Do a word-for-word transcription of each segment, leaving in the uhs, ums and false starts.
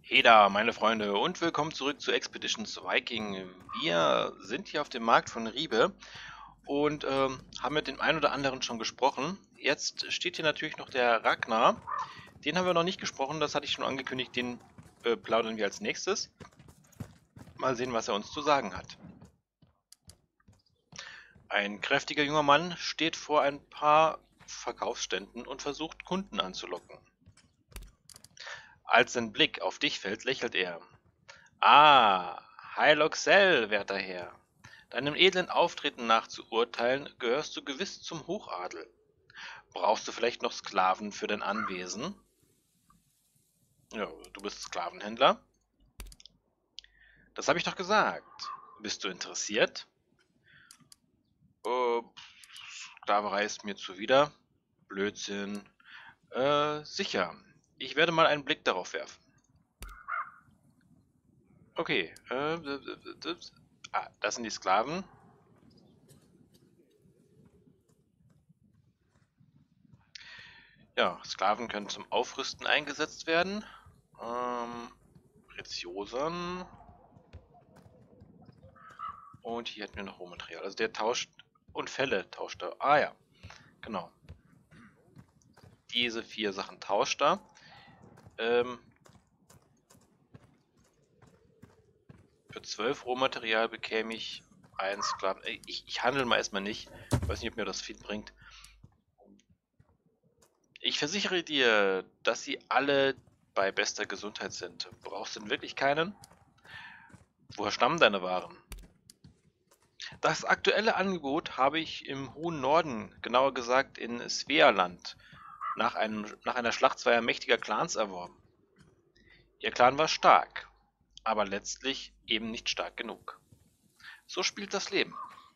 Heda, meine Freunde, und willkommen zurück zu Expeditions Viking. Wir sind hier auf dem Markt von Ribe und ähm, haben mit dem einen oder anderen schon gesprochen. Jetzt steht hier natürlich noch der Ragnar. Den haben wir noch nicht gesprochen, das hatte ich schon angekündigt, den äh, plaudern wir als nächstes. Mal sehen, was er uns zu sagen hat. Ein kräftiger junger Mann steht vor ein paar Verkaufsständen und versucht, Kunden anzulocken. Als sein Blick auf dich fällt, lächelt er. Ah, Hyloxel, werter Herr. Deinem edlen Auftreten nach zu urteilen, gehörst du gewiss zum Hochadel. Brauchst du vielleicht noch Sklaven für dein Anwesen? Ja, du bist Sklavenhändler. Das habe ich doch gesagt. Bist du interessiert? Äh, Sklaverei ist mir zuwider. Blödsinn. Äh, sicher. Ich werde mal einen Blick darauf werfen. Okay, äh, ah, das sind die Sklaven. Ja, Sklaven können zum Aufrüsten eingesetzt werden. Ähm, Preziosen. Und hier hätten wir noch Rohmaterial. Also der tauscht und Felle tauscht er. Ah ja, genau. Diese vier Sachen tauscht er. Ähm, für zwölf Rohmaterial bekäme ich einen Sklaven. Ich, ich handle mal erstmal nicht. Weiß nicht, ob mir das viel bringt. Ich versichere dir, dass sie alle bei bester Gesundheit sind. Brauchst du denn wirklich keinen? Woher stammen deine Waren? Das aktuelle Angebot habe ich im hohen Norden, genauer gesagt in Svealand, nach, einem, nach einer Schlacht zweier mächtiger Clans erworben. Ihr Clan war stark, aber letztlich eben nicht stark genug. So spielt das Leben.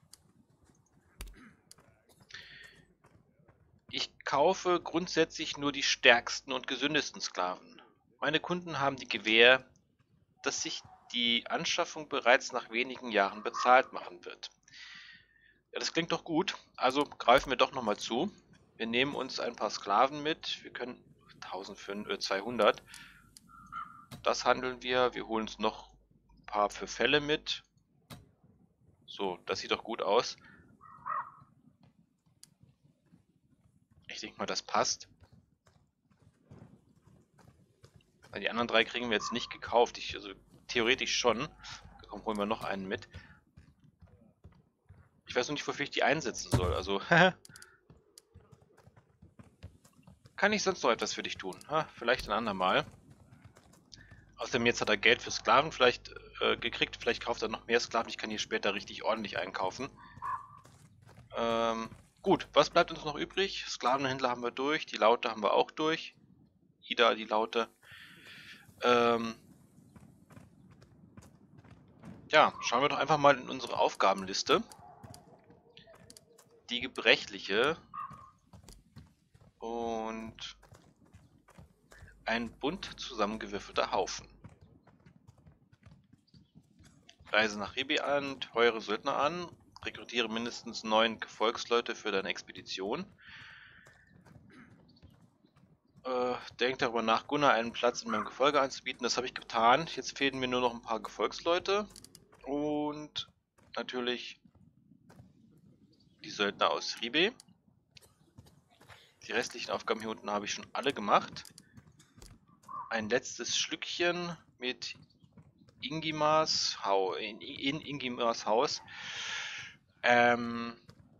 Ich kaufe grundsätzlich nur die stärksten und gesündesten Sklaven. Meine Kunden haben die Gewähr, dass sich die Anschaffung bereits nach wenigen Jahren bezahlt machen wird. Ja, das klingt doch gut. Also greifen wir doch nochmal zu. Wir nehmen uns ein paar Sklaven mit. Wir können zweihundert. Das handeln wir. Wir holen uns noch ein paar für Fälle mit. So, das sieht doch gut aus. Ich denke mal, das passt. Die anderen drei kriegen wir jetzt nicht gekauft. Ich, also theoretisch schon. Komm, holen wir noch einen mit. Ich weiß noch nicht, wofür ich die einsetzen soll. Also, kann ich sonst noch etwas für dich tun? Ha, vielleicht ein andermal. Außerdem jetzt hat er Geld für Sklaven vielleicht äh, gekriegt. Vielleicht kauft er noch mehr Sklaven. Ich kann hier später richtig ordentlich einkaufen. Ähm, gut, was bleibt uns noch übrig? Sklavenhändler haben wir durch. Die Laute haben wir auch durch. Ida, die Laute. Ähm, ja, schauen wir doch einfach mal in unsere Aufgabenliste. Die gebrechliche. Und ein bunt zusammengewürfelter Haufen. Reise nach Ribe an, teure Söldner an, rekrutiere mindestens neun Gefolgsleute für deine Expedition. Äh, denk darüber nach, Gunnar einen Platz in meinem Gefolge anzubieten. Das habe ich getan. Jetzt fehlen mir nur noch ein paar Gefolgsleute. Und natürlich die Söldner aus Ribe. Die restlichen Aufgaben hier unten habe ich schon alle gemacht. Ein letztes Schlückchen mit Ingimars Haus, in, in Ingimars Haus. Ähm,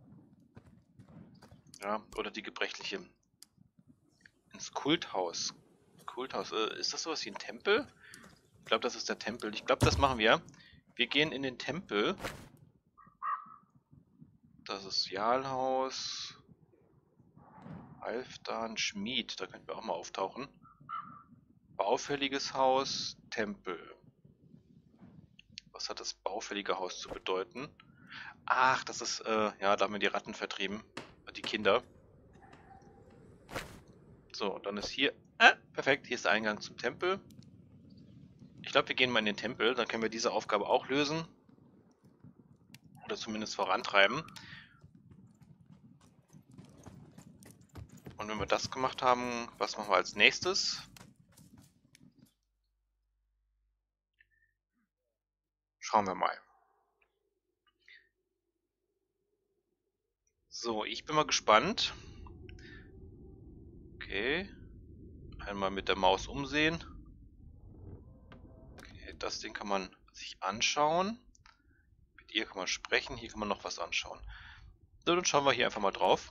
ja, oder die gebrechliche. Ins Kulthaus. Kulthaus, äh, ist das sowas wie ein Tempel? Ich glaube, das ist der Tempel. Ich glaube, das machen wir. Wir gehen in den Tempel. Das ist Jarlhaus. Halfdan, Schmied. Da könnten wir auch mal auftauchen. Baufälliges Haus, Tempel. Was hat das baufällige Haus zu bedeuten? Ach, das ist, äh, ja, da haben wir die Ratten vertrieben. Die Kinder. So, dann ist hier, äh, perfekt, hier ist der Eingang zum Tempel. Ich glaube, wir gehen mal in den Tempel, dann können wir diese Aufgabe auch lösen. Oder zumindest vorantreiben. Und wenn wir das gemacht haben, was machen wir als nächstes? Schauen wir mal. So, ich bin mal gespannt. Okay. Einmal mit der Maus umsehen. Okay, das Ding kann man sich anschauen. Mit ihr kann man sprechen, hier kann man noch was anschauen. So, dann schauen wir hier einfach mal drauf.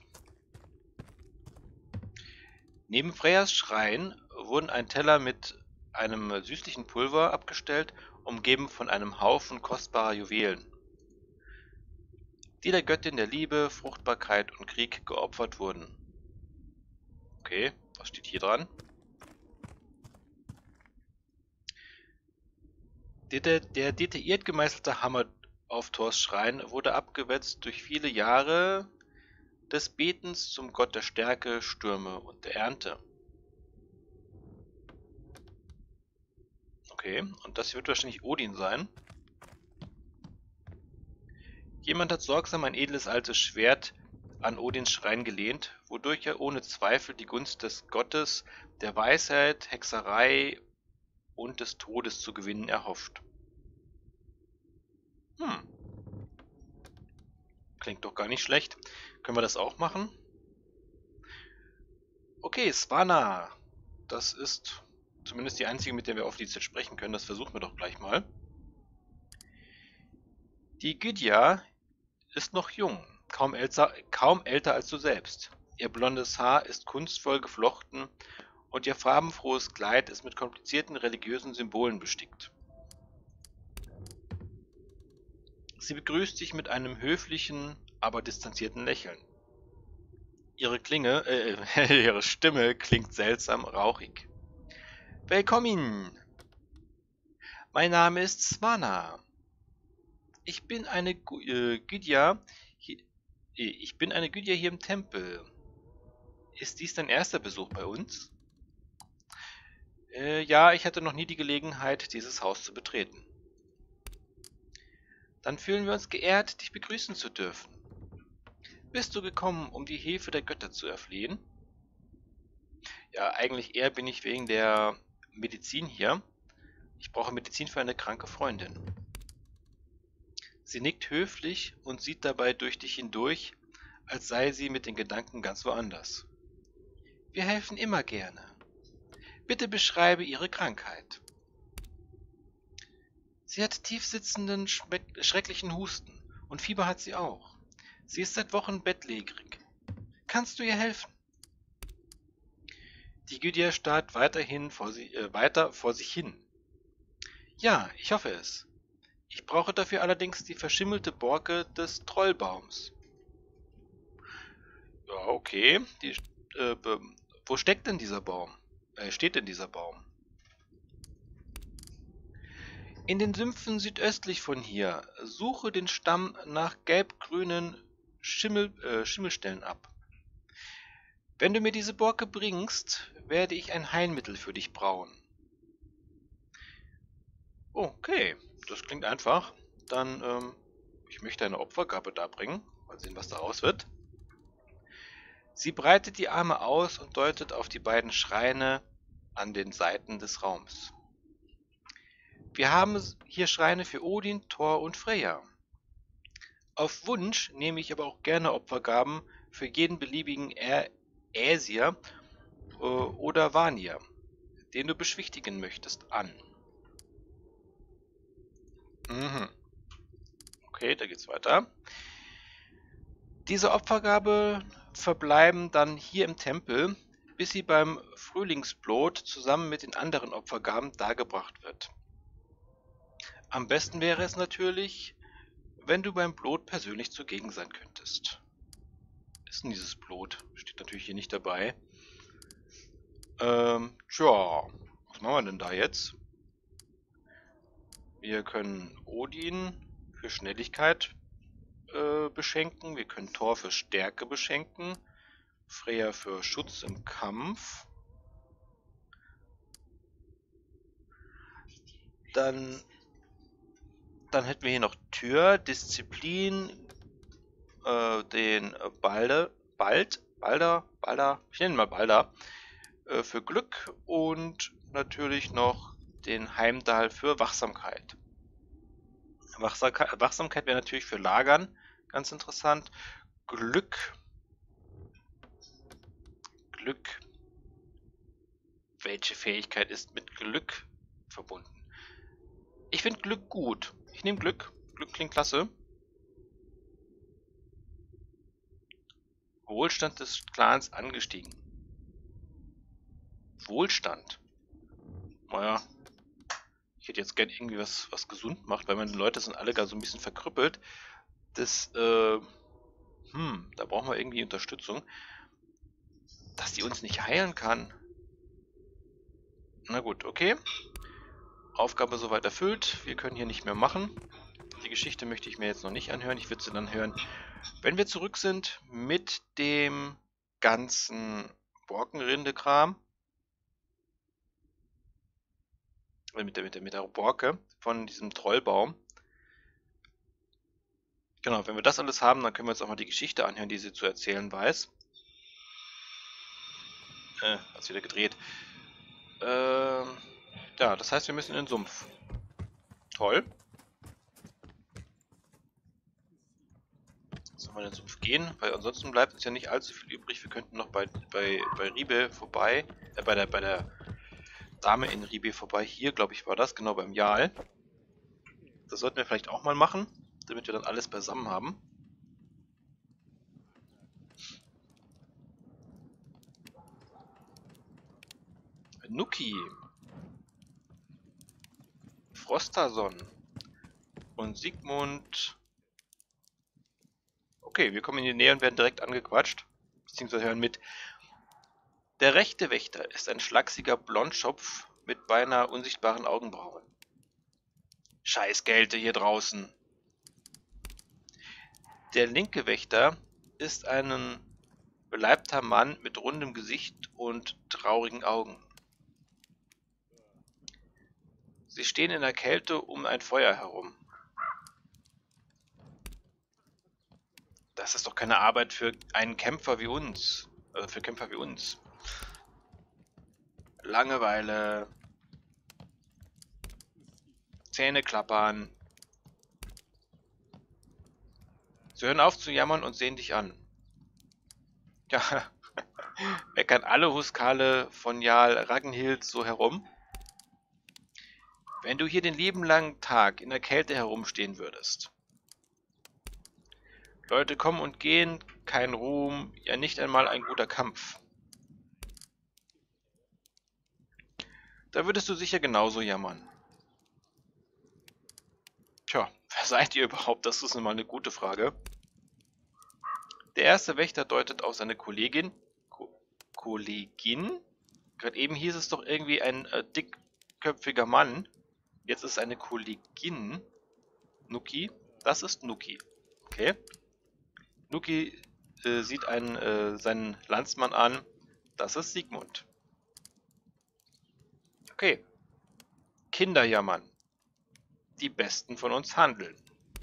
Neben Freyas Schrein wurden ein Teller mit einem süßlichen Pulver abgestellt, umgeben von einem Haufen kostbarer Juwelen, die der Göttin der Liebe, Fruchtbarkeit und Krieg geopfert wurden. Okay, was steht hier dran? Der, der detailliert gemeißelte Hammer auf Thors Schrein wurde abgewetzt durch viele Jahre des Betens zum Gott der Stärke, Stürme und der Ernte. Okay, und das wird wahrscheinlich Odin sein. Jemand hat sorgsam ein edles altes Schwert an Odins Schrein gelehnt, wodurch er ohne Zweifel die Gunst des Gottes der Weisheit, Hexerei und des Todes zu gewinnen erhofft. Hm. Klingt doch gar nicht schlecht. Können wir das auch machen? Okay, Svanna. Das ist zumindest die einzige, mit der wir auf die Zeit sprechen können. Das versuchen wir doch gleich mal. Die Gydia ist noch jung, kaum älter, kaum älter als du selbst. Ihr blondes Haar ist kunstvoll geflochten und ihr farbenfrohes Kleid ist mit komplizierten religiösen Symbolen bestickt. Sie begrüßt dich mit einem höflichen, aber distanzierten Lächeln. Ihre Klinge, äh, ihre Stimme klingt seltsam rauchig. Willkommen! Mein Name ist Svanna. Ich bin eine äh, Gydia hier, ich bin eine Gydia hier im Tempel. Ist dies dein erster Besuch bei uns? Äh, ja, ich hatte noch nie die Gelegenheit, dieses Haus zu betreten. Dann fühlen wir uns geehrt, dich begrüßen zu dürfen. Bist du gekommen, um die Hilfe der Götter zu erflehen? Ja, eigentlich eher bin ich wegen der Medizin hier. Ich brauche Medizin für eine kranke Freundin. Sie nickt höflich und sieht dabei durch dich hindurch, als sei sie mit den Gedanken ganz woanders. Wir helfen immer gerne. Bitte beschreibe Ihre Krankheit. Sie hat tiefsitzenden, schrecklichen Husten und Fieber hat sie auch. Sie ist seit Wochen bettlägerig. Kannst du ihr helfen? Die Gydia starrt weiterhin vor sie, äh, weiter vor sich hin. Ja, ich hoffe es. Ich brauche dafür allerdings die verschimmelte Borke des Trollbaums. Ja, okay. Die, äh, wo steckt denn dieser Baum? Äh, steht denn dieser Baum? In den Sümpfen südöstlich von hier. Suche den Stamm nach gelb-grünen Schimmel, äh, Schimmelstellen ab. Wenn du mir diese Borke bringst, werde ich ein Heilmittel für dich brauen. Okay, das klingt einfach. Dann, ähm, ich möchte eine Opfergabe darbringen. Mal sehen, was daraus wird. Sie breitet die Arme aus und deutet auf die beiden Schreine an den Seiten des Raums. Wir haben hier Schreine für Odin, Thor und Freya. Auf Wunsch nehme ich aber auch gerne Opfergaben für jeden beliebigen Äsir äh, oder Vanir, den du beschwichtigen möchtest, an. Mhm. Okay, da geht's weiter. Diese Opfergabe verbleiben dann hier im Tempel, bis sie beim Frühlingsblot zusammen mit den anderen Opfergaben dargebracht wird. Am besten wäre es natürlich, wenn du beim Blot persönlich zugegen sein könntest. Was ist denn dieses Blot? Steht natürlich hier nicht dabei. Ähm, tja, was machen wir denn da jetzt? Wir können Odin für Schnelligkeit äh, beschenken. Wir können Thor für Stärke beschenken. Freya für Schutz im Kampf. Dann, dann hätten wir hier noch Tür, Disziplin, äh, den Balde, Bald, Balder, Balder, ich nenne ihn mal Balder, äh, für Glück und natürlich noch den Heimdall für Wachsamkeit. Wachsamkeit, Wachsamkeit wäre natürlich für Lagern ganz interessant. Glück. Glück. Welche Fähigkeit ist mit Glück verbunden? Ich finde Glück gut. Ich nehme Glück. Glück klingt klasse. Wohlstand des Clans angestiegen. Wohlstand. Naja, ich hätte jetzt gern irgendwie was, was gesund macht, weil meine Leute sind alle gar so ein bisschen verkrüppelt. Das, äh, hm, da brauchen wir irgendwie Unterstützung. Dass die uns nicht heilen kann. Na gut, okay. Aufgabe soweit erfüllt. Wir können hier nicht mehr machen. Die Geschichte möchte ich mir jetzt noch nicht anhören. Ich würde sie dann hören, wenn wir zurück sind mit dem ganzen Borkenrinde-Kram. Mit der, mit, der, mit der Borke von diesem Trollbaum. Genau, wenn wir das alles haben, dann können wir uns auch mal die Geschichte anhören, die sie zu erzählen weiß. Äh, hat's wieder gedreht. Ähm, ja, das heißt, wir müssen in den Sumpf. Toll. Sollen wir in den Sumpf gehen? Weil ansonsten bleibt uns ja nicht allzu viel übrig. Wir könnten noch bei, bei, bei Ribe vorbei, äh, bei der, bei der Dame in Ribe vorbei. Hier, glaube ich, war das, genau beim Jarl. Das sollten wir vielleicht auch mal machen, damit wir dann alles beisammen haben. Nuki. Frostason. Und Sigmund. Okay, wir kommen in die Nähe und werden direkt angequatscht. Beziehungsweise hören mit. Der rechte Wächter ist ein schlachsiger Blondschopf mit beinahe unsichtbaren Augenbrauen. Scheißgelte hier draußen. Der linke Wächter ist ein beleibter Mann mit rundem Gesicht und traurigen Augen. Sie stehen in der Kälte um ein Feuer herum. Das ist doch keine Arbeit für einen Kämpfer wie uns. Also für Kämpfer wie uns. Langeweile. Zähne klappern. Sie hören auf zu jammern und sehen dich an. Ja, meckern alle Huskale von Jarl Ragnhild so herum? Wenn du hier den lieben langen Tag in der Kälte herumstehen würdest. Leute kommen und gehen, kein Ruhm, ja nicht einmal ein guter Kampf. Da würdest du sicher genauso jammern. Tja, wer seid ihr überhaupt? Das ist nun mal eine gute Frage. Der erste Wächter deutet auf seine Kollegin. Ko Kollegin? Gerade eben hieß es doch irgendwie ein äh, dickköpfiger Mann. Jetzt ist es eine Kollegin. Nuki. Das ist Nuki. Okay. Nuki äh, sieht einen, äh, seinen Landsmann an. Das ist Sigmund. Okay. Kinder jammern. Die Besten von uns handeln.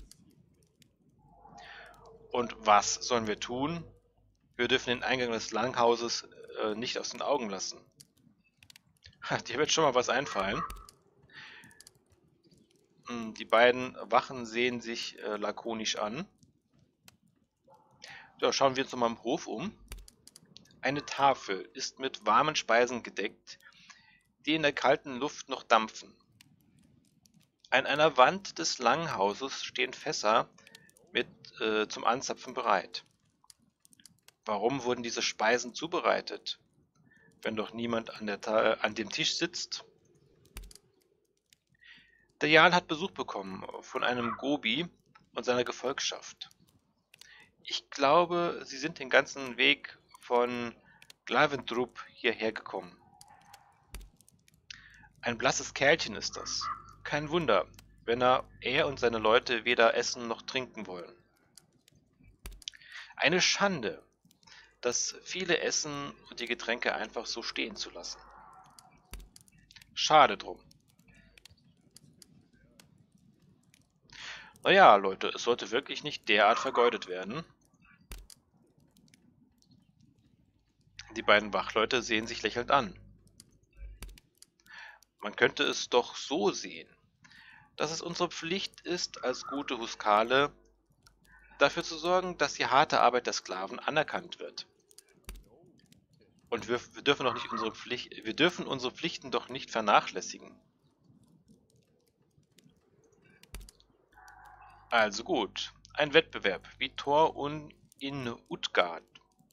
Und was sollen wir tun? Wir dürfen den Eingang des Langhauses äh, nicht aus den Augen lassen. Ha, dir wird schon mal was einfallen. Hm, die beiden Wachen sehen sich äh, lakonisch an. Ja, schauen wir uns nochmal im Hof um. Eine Tafel ist mit warmen Speisen gedeckt, die in der kalten Luft noch dampfen. An einer Wand des Langhauses stehen Fässer mit äh, zum Anzapfen bereit. Warum wurden diese Speisen zubereitet, wenn doch niemand an, der Ta an dem Tisch sitzt? Der Jarl hat Besuch bekommen von einem Gobi und seiner Gefolgschaft. Ich glaube, sie sind den ganzen Weg von Glavendrup hierher gekommen. Ein blasses Kerlchen ist das. Kein Wunder, wenn er, er und seine Leute weder essen noch trinken wollen. Eine Schande, das viele Essen und die Getränke einfach so stehen zu lassen. Schade drum. Naja, Leute, es sollte wirklich nicht derart vergeudet werden. Die beiden Wachleute sehen sich lächelnd an. Man könnte es doch so sehen. dass es unsere Pflicht ist, als gute Huskale dafür zu sorgen, dass die harte Arbeit der Sklaven anerkannt wird. Und wir, wir dürfen doch nicht unsere Pflicht, wir dürfen unsere Pflichten doch nicht vernachlässigen. Also gut, ein Wettbewerb wie Thor und in Utgard.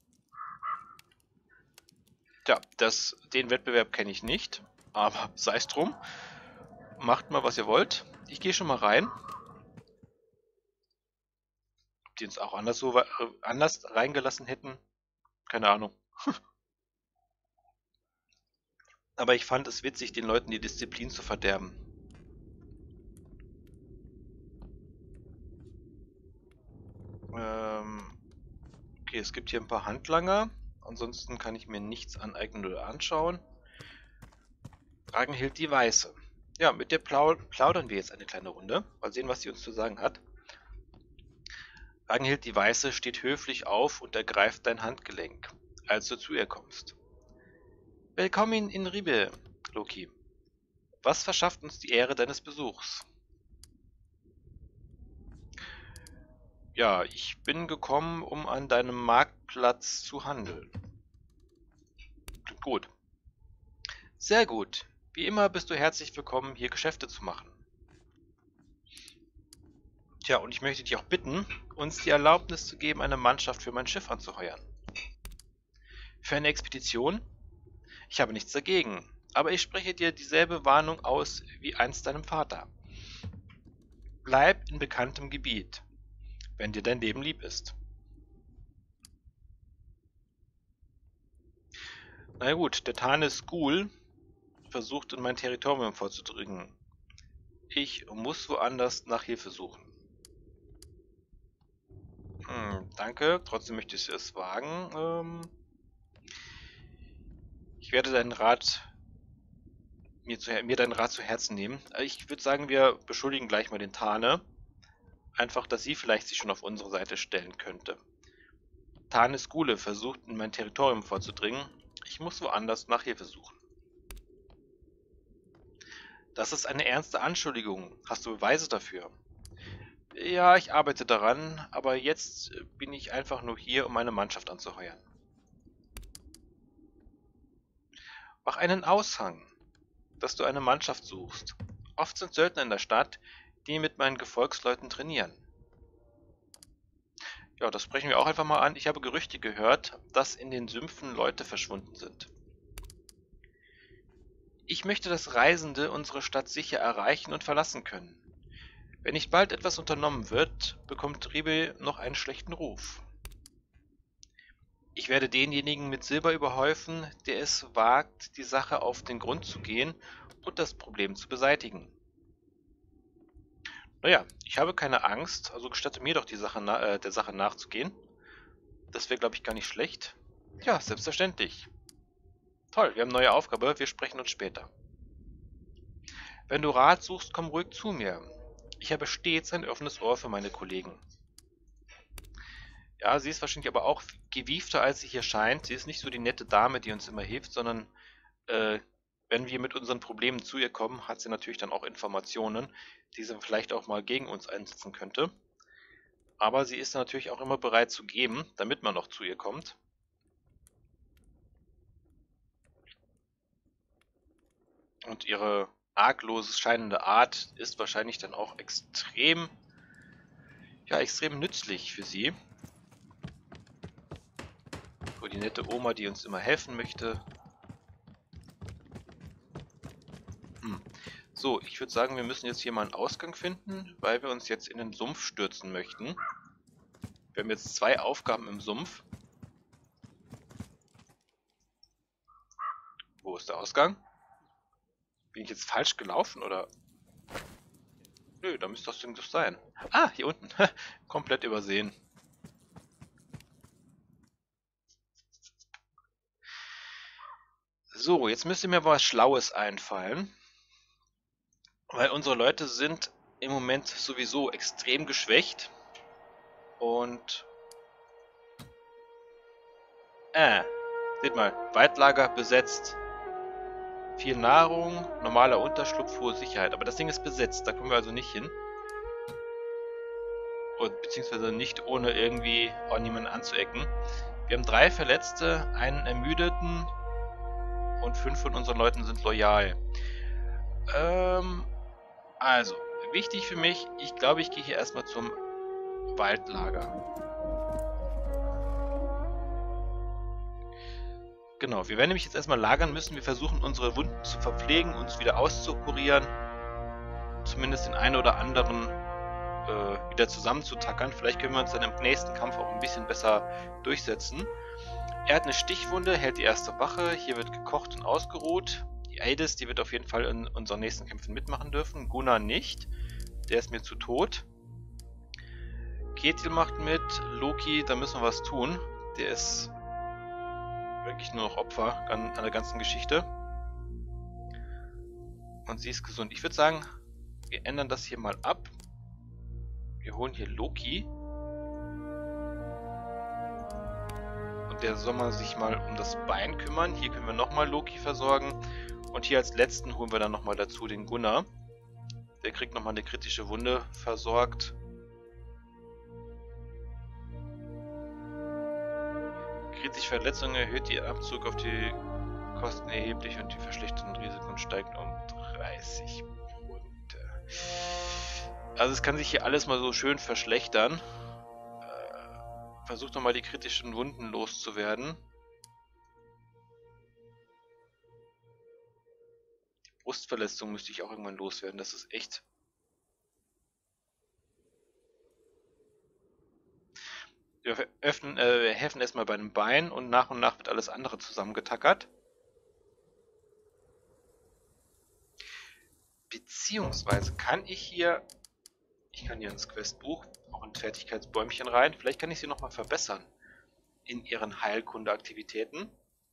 Tja, das, den Wettbewerb kenne ich nicht, aber sei es drum. Macht mal, was ihr wollt. Ich gehe schon mal rein. Ob die uns auch anders so äh, anders reingelassen hätten, keine Ahnung. Aber ich fand es witzig, den Leuten die Disziplin zu verderben. Ähm, okay, es gibt hier ein paar Handlanger. Ansonsten kann ich mir nichts aneignen oder anschauen. Ragnhild die Weiße. Ja, mit der plau plaudern wir jetzt eine kleine Runde. Mal sehen, was sie uns zu sagen hat. Ragnhild die Weiße steht höflich auf und ergreift dein Handgelenk, als du zu ihr kommst. Willkommen in Ribe, Loki. Was verschafft uns die Ehre deines Besuchs? Ja, ich bin gekommen, um an deinem Marktplatz zu handeln. Klingt gut. Sehr gut. Wie immer bist du herzlich willkommen, hier Geschäfte zu machen. Tja, und ich möchte dich auch bitten, uns die Erlaubnis zu geben, eine Mannschaft für mein Schiff anzuheuern. Für eine Expedition? Ich habe nichts dagegen, aber ich spreche dir dieselbe Warnung aus wie einst deinem Vater. Bleib in bekanntem Gebiet, wenn dir dein Leben lieb ist. Na gut, der Tanis Ghul versucht in mein Territorium vorzudringen. Ich muss woanders nach Hilfe suchen. Hm, danke, trotzdem möchte ich es wagen. Ähm, ich werde deinen Rat mir, zu, mir deinen Rat zu Herzen nehmen. Ich würde sagen, wir beschuldigen gleich mal den Tane. Einfach, dass sie vielleicht sich schon auf unsere Seite stellen könnte. Tanis Ghule versucht in mein Territorium vorzudringen. Ich muss woanders nach Hilfe suchen. Das ist eine ernste Anschuldigung. Hast du Beweise dafür? Ja, ich arbeite daran, aber jetzt bin ich einfach nur hier, um meine Mannschaft anzuheuern. Mach einen Aushang, dass du eine Mannschaft suchst. Oft sind Söldner in der Stadt, die mit meinen Gefolgsleuten trainieren. Ja, das sprechen wir auch einfach mal an. Ich habe Gerüchte gehört, dass in den Sümpfen Leute verschwunden sind. Ich möchte, dass Reisende unsere Stadt sicher erreichen und verlassen können. Wenn nicht bald etwas unternommen wird, bekommt Ribe noch einen schlechten Ruf. Ich werde denjenigen mit Silber überhäufen, der es wagt, die Sache auf den Grund zu gehen und das Problem zu beseitigen. Naja, ich habe keine Angst, also gestatte mir doch die Sache äh, der Sache nachzugehen. Das wäre, glaube ich, gar nicht schlecht. Ja, selbstverständlich. Toll, wir haben eine neue Aufgabe, wir sprechen uns später. Wenn du Rat suchst, komm ruhig zu mir. Ich habe stets ein offenes Ohr für meine Kollegen. Ja, sie ist wahrscheinlich aber auch gewiefter, als sie hier scheint. Sie ist nicht so die nette Dame, die uns immer hilft, sondern äh, wenn wir mit unseren Problemen zu ihr kommen, hat sie natürlich dann auch Informationen, die sie vielleicht auch mal gegen uns einsetzen könnte. Aber sie ist natürlich auch immer bereit zu geben, damit man noch zu ihr kommt. Und ihre arglos scheinende Art ist wahrscheinlich dann auch extrem, ja, extrem nützlich für sie. Für die nette Oma, die uns immer helfen möchte. Hm. So, ich würde sagen, wir müssen jetzt hier mal einen Ausgang finden, weil wir uns jetzt in den Sumpf stürzen möchten. Wir haben jetzt zwei Aufgaben im Sumpf. Wo ist der Ausgang? Bin ich jetzt falsch gelaufen, oder? Nö, da müsste das Ding doch sein. Ah, hier unten. Komplett übersehen. So, jetzt müsste mir was Schlaues einfallen. Weil unsere Leute sind im Moment sowieso extrem geschwächt. Und... Äh, seht mal, Waldlager besetzt. Viel Nahrung, normaler Unterschlupf, hohe Sicherheit. Aber das Ding ist besetzt, da kommen wir also nicht hin. Und, beziehungsweise nicht ohne irgendwie auch niemanden anzuecken. Wir haben drei Verletzte, einen Ermüdeten und fünf von unseren Leuten sind loyal. Ähm, also, wichtig für mich, ich glaube, ich gehe hier erstmal zum Waldlager. Genau, wir werden nämlich jetzt erstmal lagern müssen. Wir versuchen unsere Wunden zu verpflegen, uns wieder auszukurieren. Zumindest den einen oder anderen äh, wieder zusammenzutackern. Vielleicht können wir uns dann im nächsten Kampf auch ein bisschen besser durchsetzen. Er hat eine Stichwunde, hält die erste Wache. Hier wird gekocht und ausgeruht. Die Aedis, die wird auf jeden Fall in unseren nächsten Kämpfen mitmachen dürfen. Gunnar nicht. Der ist mir zu tot. Ketiel macht mit. Loki, da müssen wir was tun. Der ist wirklich nur noch Opfer an, an der ganzen Geschichte. Und sie ist gesund. Ich würde sagen, wir ändern das hier mal ab. Wir holen hier Loki. Und der soll mal sich mal um das Bein kümmern. Hier können wir nochmal Loki versorgen. Und hier als letzten holen wir dann nochmal dazu den Gunnar. Der kriegt nochmal eine kritische Wunde versorgt. Kritische Verletzung erhöht die Abzug auf die Kosten erheblich und die verschlechterten Risiken steigt um dreißig Punkte. Also es kann sich hier alles mal so schön verschlechtern. Äh, versucht nochmal die kritischen Wunden loszuwerden. Die Brustverletzung müsste ich auch irgendwann loswerden. Das ist echt... Wir öffnen, äh, wir helfen erstmal bei einem Bein und nach und nach wird alles andere zusammengetackert. Beziehungsweise kann ich hier, ich kann hier ins Questbuch auch ein Fertigkeitsbäumchen rein. Vielleicht kann ich sie nochmal verbessern in ihren Heilkundeaktivitäten.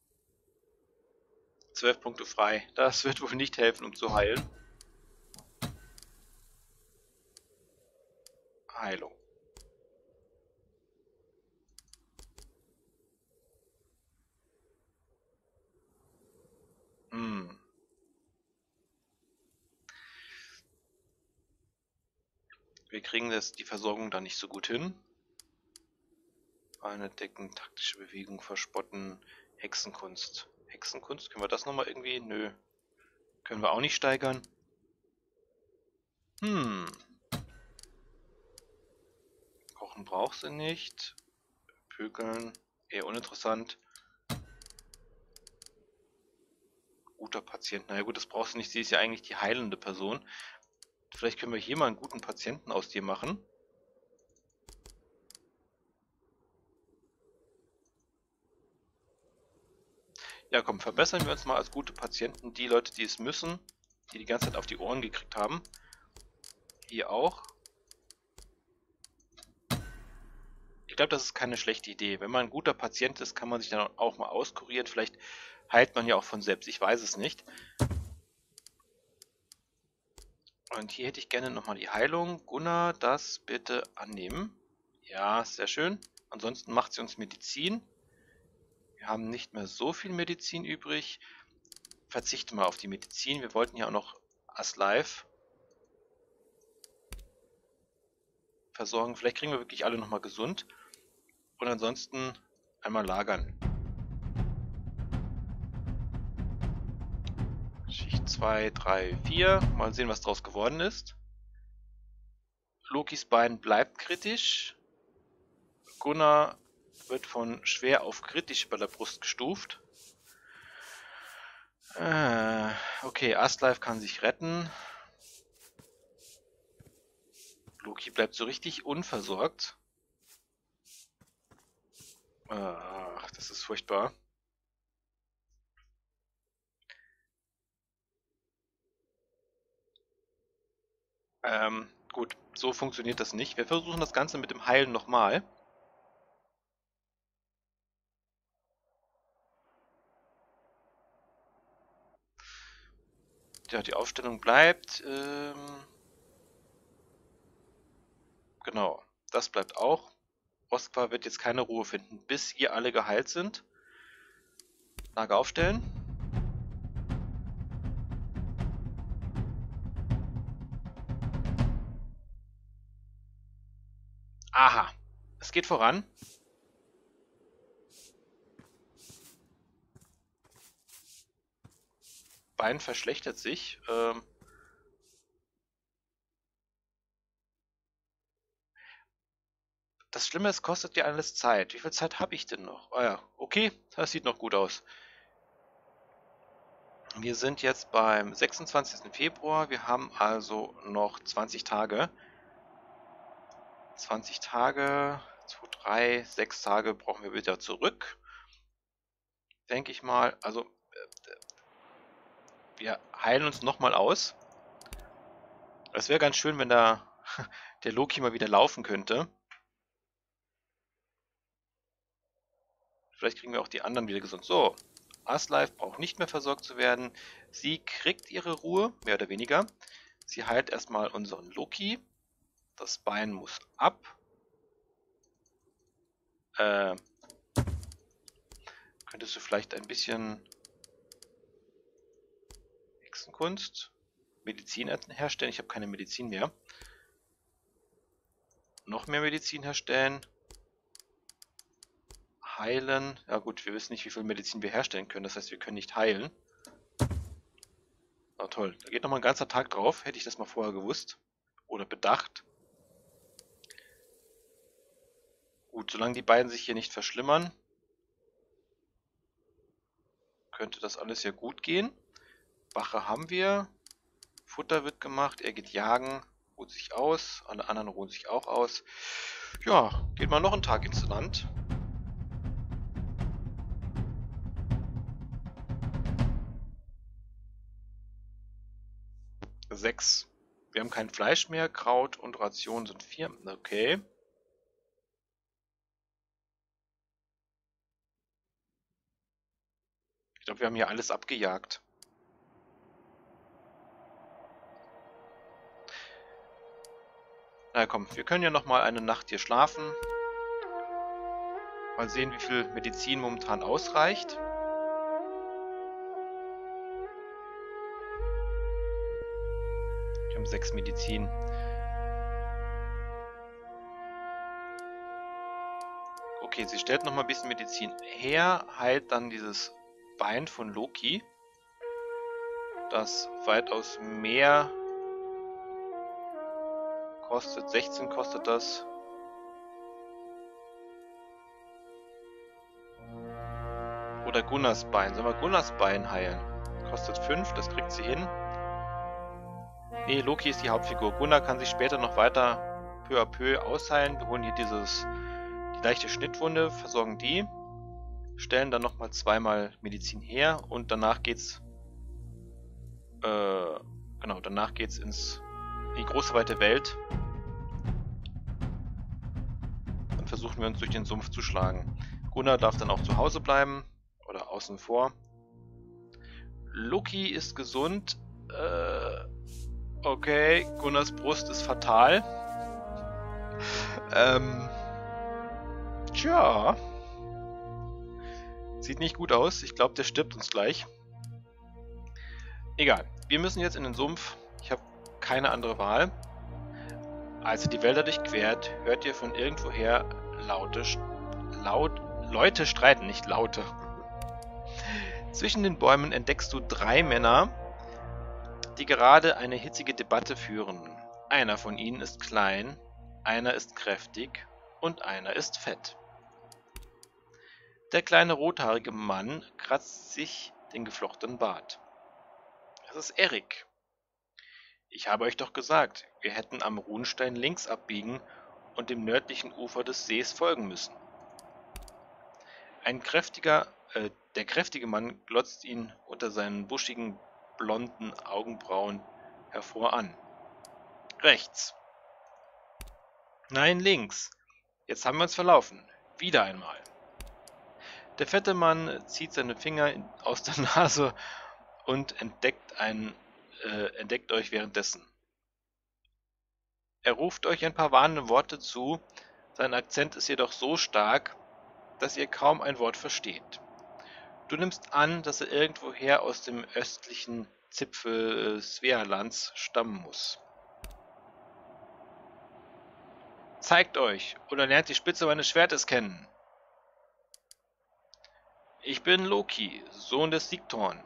zwölf Punkte frei. Das wird wohl nicht helfen, um zu heilen. Heilung. Hm. Wir kriegen das, die Versorgung da nicht so gut hin. Eine Decken, taktische Bewegung, Verspotten, Hexenkunst. Hexenkunst, können wir das nochmal irgendwie? Nö. Können wir auch nicht steigern. Hm. Kochen braucht sie nicht. Pökeln, eher uninteressant. Guter Patient. Naja gut, das brauchst du nicht. Sie ist ja eigentlich die heilende Person. Vielleicht können wir hier mal einen guten Patienten aus dir machen. Ja komm, verbessern wir uns mal als gute Patienten. Die Leute, die es müssen, die die ganze Zeit auf die Ohren gekriegt haben. Hier auch. Ich glaube, das ist keine schlechte Idee. Wenn man ein guter Patient ist, kann man sich dann auch mal auskurieren. Vielleicht heilt man ja auch von selbst. Ich weiß es nicht. Und hier hätte ich gerne nochmal die Heilung. Gunnar, das bitte annehmen. Ja, sehr schön. Ansonsten macht sie uns Medizin. Wir haben nicht mehr so viel Medizin übrig. Verzichte mal auf die Medizin. Wir wollten ja auch noch Aslife versorgen. Vielleicht kriegen wir wirklich alle nochmal gesund. Und ansonsten einmal lagern. Schicht zwei, drei, vier. Mal sehen, was draus geworden ist. Lokis Bein bleibt kritisch. Gunnar wird von schwer auf kritisch bei der Brust gestuft. Äh, okay, Aslife kann sich retten. Loki bleibt so richtig unversorgt. Ach, das ist furchtbar. Ähm, gut, so funktioniert das nicht. Wir versuchen das Ganze mit dem Heilen nochmal. Ja, die Aufstellung bleibt. Ähm, genau, das bleibt auch. Oskar wird jetzt keine Ruhe finden, bis ihr alle geheilt sind. Lager aufstellen. Aha, es geht voran. Bein verschlechtert sich. Ähm, das Schlimme ist, kostet ja alles Zeit. Wie viel Zeit habe ich denn noch? Ah ja, okay, das sieht noch gut aus. Wir sind jetzt beim sechsundzwanzigsten Februar. Wir haben also noch zwanzig Tage. zwanzig Tage, zwei, drei, sechs Tage brauchen wir wieder zurück. Denke ich mal. Also, äh, wir heilen uns nochmal aus. Es wäre ganz schön, wenn da der Loki mal wieder laufen könnte. Vielleicht kriegen wir auch die anderen wieder gesund. So, Aslife braucht nicht mehr versorgt zu werden. Sie kriegt ihre Ruhe, mehr oder weniger. Sie heilt erstmal unseren Loki. Das Bein muss ab. Äh, könntest du vielleicht ein bisschen Hexenkunst, Medizin herstellen? Ich habe keine Medizin mehr. Noch mehr Medizin herstellen. Heilen. Ja gut, wir wissen nicht, wie viel Medizin wir herstellen können. Das heißt, wir können nicht heilen. Na toll, da geht nochmal ein ganzer Tag drauf. Hätte ich das mal vorher gewusst. Oder bedacht. Gut, solange die beiden sich hier nicht verschlimmern, könnte das alles ja gut gehen. Wache haben wir. Futter wird gemacht. Er geht jagen. Ruht sich aus. Alle anderen ruhen sich auch aus. Ja, geht mal noch ein Tag ins Land. Sechs. Wir haben kein Fleisch mehr. Kraut und Ration sind vier. Okay. Ich glaube, wir haben hier alles abgejagt. Na komm, wir können ja noch mal eine Nacht hier schlafen. Mal sehen, wie viel Medizin momentan ausreicht. Wir haben sechs Medizin. Okay, sie stellt noch mal ein bisschen Medizin her, heilt dann dieses Bein von Loki, das weitaus mehr kostet. sechzehn kostet das. Oder Gunnars Bein. Sollen wir Gunnars Bein heilen? Kostet fünf, das kriegt sie hin. Nee, Loki ist die Hauptfigur. Gunnar kann sich später noch weiter peu à peu ausheilen. Wir holen hier dieses, die leichte Schnittwunde, versorgen die, stellen dann nochmal zweimal Medizin her und danach geht's äh, genau, danach geht's ins in die große weite Welt. Dann versuchen wir uns durch den Sumpf zu schlagen. Gunnar darf dann auch zu Hause bleiben oder außen vor. Loki ist gesund. Äh, okay, Gunnars Brust ist fatal. Ähm, tja. Sieht nicht gut aus. Ich glaube, der stirbt uns gleich. Egal. Wir müssen jetzt in den Sumpf. Ich habe keine andere Wahl. Als ihr die Wälder durchquert, hört ihr von irgendwoher laute, laut, Leute streiten, nicht Laute. Zwischen den Bäumen entdeckst du drei Männer, die gerade eine hitzige Debatte führen. Einer von ihnen ist klein, einer ist kräftig und einer ist fett. Der kleine rothaarige Mann kratzt sich den geflochtenen Bart. Das ist Erik. Ich habe euch doch gesagt, wir hätten am Runstein links abbiegen und dem nördlichen Ufer des Sees folgen müssen. Ein kräftiger, äh, der kräftige Mann glotzt ihn unter seinen buschigen, blonden Augenbrauen hervor an. Rechts. Nein, links. Jetzt haben wir uns verlaufen. Wieder einmal. Der fette Mann zieht seine Finger in, aus der Nase und entdeckt, ein, äh, entdeckt euch währenddessen. Er ruft euch ein paar warnende Worte zu, sein Akzent ist jedoch so stark, dass ihr kaum ein Wort versteht. Du nimmst an, dass er irgendwoher aus dem östlichen Zipfel äh, Svealands stammen muss. Zeigt euch oder lernt die Spitze meines Schwertes kennen. Ich bin Loki, Sohn des Sigtorn.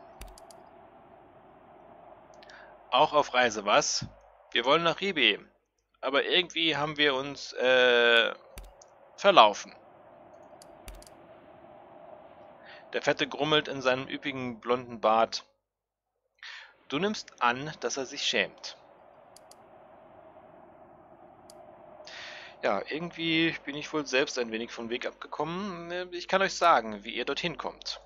Auch auf Reise, was? Wir wollen nach Ribe, aber irgendwie haben wir uns, äh, verlaufen. Der Fette grummelt in seinem üppigen blonden Bart. Du nimmst an, dass er sich schämt. Ja, irgendwie bin ich wohl selbst ein wenig vom Weg abgekommen. Ich kann euch sagen, wie ihr dorthin kommt.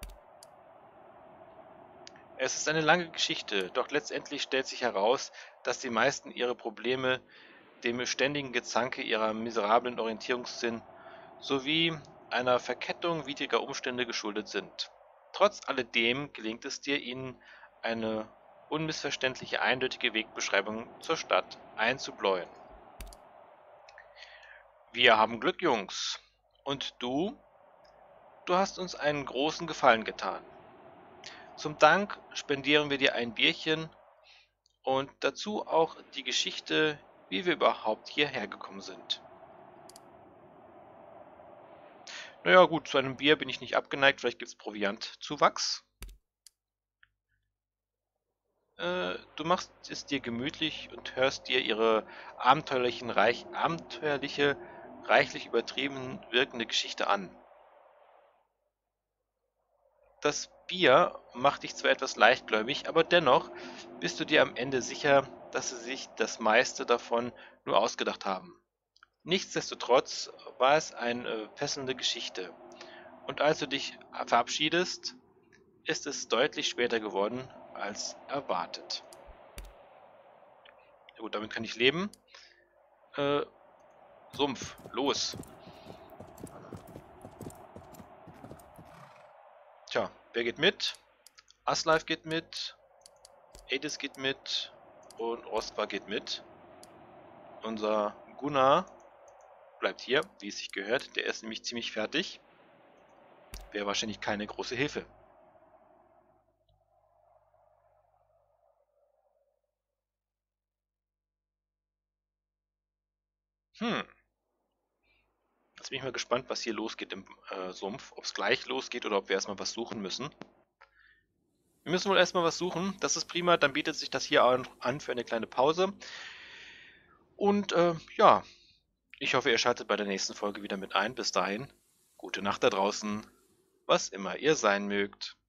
Es ist eine lange Geschichte, doch letztendlich stellt sich heraus, dass die meisten ihrer Probleme dem ständigen Gezanke ihrer miserablen Orientierungssinn sowie einer Verkettung widriger Umstände geschuldet sind. Trotz alledem gelingt es dir, ihnen eine unmissverständliche, eindeutige Wegbeschreibung zur Stadt einzubläuen. Wir haben Glück, Jungs. Und du? Du hast uns einen großen Gefallen getan. Zum Dank spendieren wir dir ein Bierchen und dazu auch die Geschichte, wie wir überhaupt hierher gekommen sind. Naja gut, zu einem Bier bin ich nicht abgeneigt, vielleicht gibt's Proviantzuwachs. Äh, du machst es dir gemütlich und hörst dir ihre abenteuerlichen, reich, abenteuerliche, reichlich übertrieben wirkende Geschichte an. Das Bier macht dich zwar etwas leichtgläubig, aber dennoch bist du dir am Ende sicher, dass sie sich das meiste davon nur ausgedacht haben. Nichtsdestotrotz war es eine fesselnde Geschichte. Und als du dich verabschiedest, ist es deutlich später geworden als erwartet. Ja gut, damit kann ich leben. Äh, Sumpf, los. Tja, wer geht mit? Aslife geht mit, Adis geht mit und Rostbar geht mit. Unser Gunnar bleibt hier, wie es sich gehört. Der ist nämlich ziemlich fertig. Wäre wahrscheinlich keine große Hilfe. Hm, jetzt bin ich mal gespannt, was hier losgeht im äh, Sumpf. Ob es gleich losgeht oder ob wir erstmal was suchen müssen. Wir müssen wohl erstmal was suchen. Das ist prima, dann bietet sich das hier an für eine kleine Pause. Und äh, ja, ich hoffe, ihr schaltet bei der nächsten Folge wieder mit ein. Bis dahin, gute Nacht da draußen, was immer ihr sein mögt.